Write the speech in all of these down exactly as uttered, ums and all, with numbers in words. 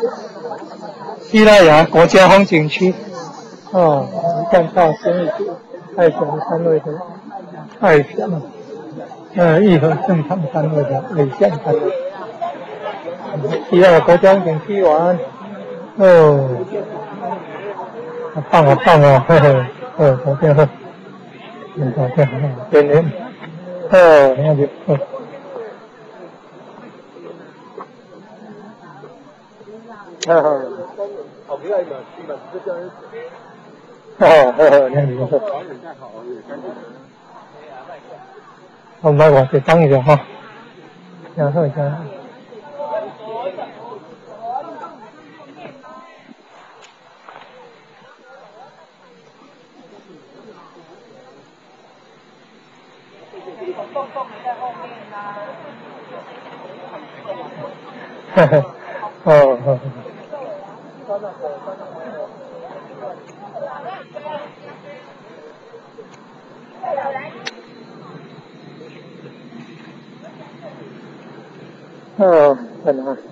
西拉雅国家风景区哦，看到新义太祥单位的太祥，呃，义和正常单位的伟象单位。西拉雅国家风景区玩哦，好棒好棒哦，呵呵，哦，好bien呵，嗯，好bien，bien bien，哦，那就哦。哈哈，好不赖嘛，基本就这样。哦，呵呵，那你说。我买我再等一下哈，然后一下。呵呵，哦哦。哦，很好。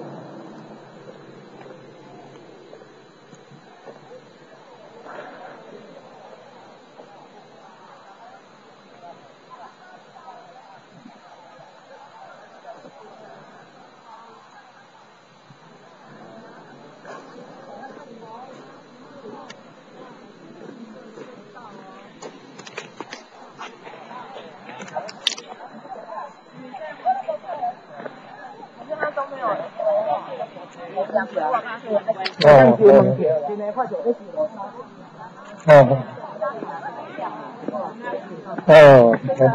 哦，哦，哦，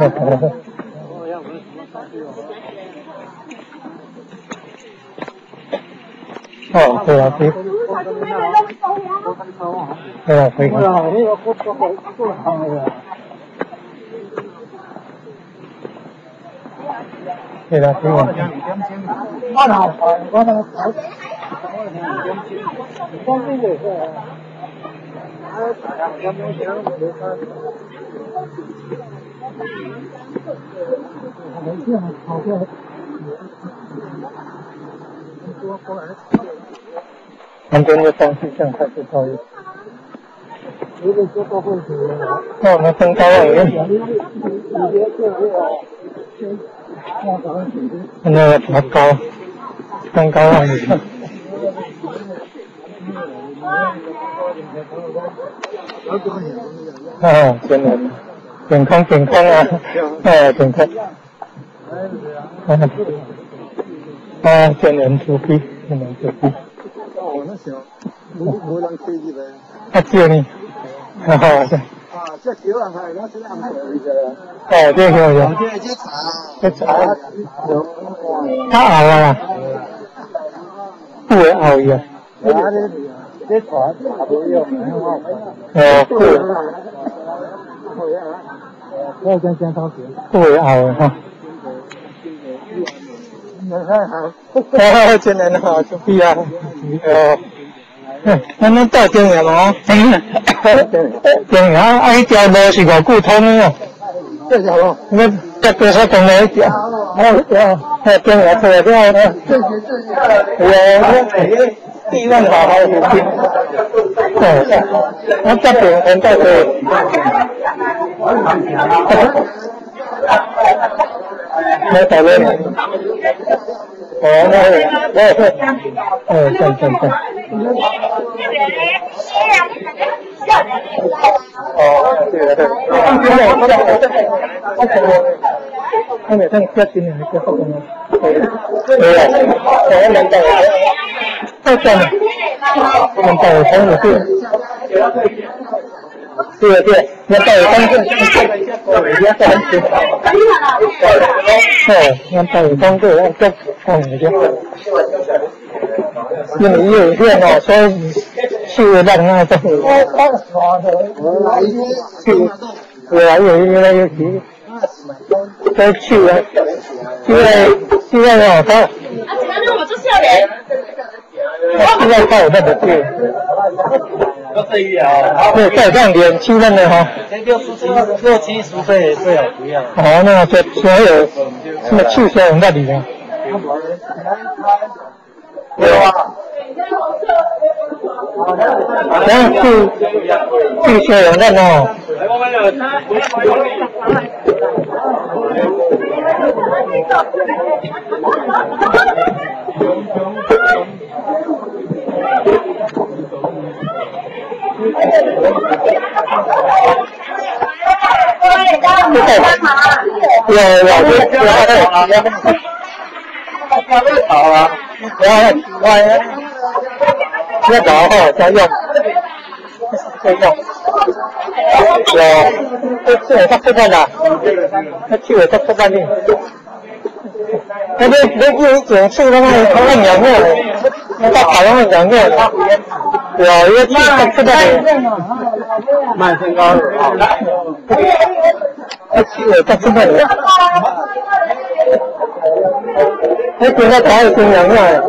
哦，对了，对，对了，可以。对了，可以。我那我那好。旁边的方式这样开始造诣。哦，那登高望远。那个爬高，登高望远。啊，真的，健康健康啊，啊，健康。啊，啊，见人出皮，见人出皮。哦，那行，无无人推进来。啊，借你，哈哈，对。啊，这几万块，那是两块的。哦，这个有。这这茶，这茶有。他熬啊，不会熬呀。这茶差不多要很好看。哦，对。我跟先生学。不会熬哈。哦，真的好，出皮啊！哦。咱咱到中央哦，中央啊，迄条路是偌久通的哦？这条路，那这多少公里一条？哦，哦，中央出来之后呢？这些这些，我我地万好好有听。哦，我这边很到的。没讨论。哦，那我我哦，对对对。哦，对了对，我来我来我来，我可我，我每天接进来就好了。对，对啊，我能到我，太爽了，能到我朋友去。对对，能到我朋友去，我人家在很久。哦，能到我朋友，我这看人家。因为有片哦，所以去让那个。去，对啊，有越来越急，再去啊，因为现在哦，他。啊，今天我做笑脸。现在看我那不对。对，再上点气氛的哈。六十七、六七十岁最好不要。哦，那个所有什么气氛在里面。有啊。 这样去去学人的哦。有有有有好了，我我要搞后再用，再用。有，这次我到吃饭了，这次我到吃饭了。那边那边检测的话，他们两个，他跑他们两个，我要去到吃饭了。慢身高的啊，这次我到吃饭了。那现在跑已经两个了。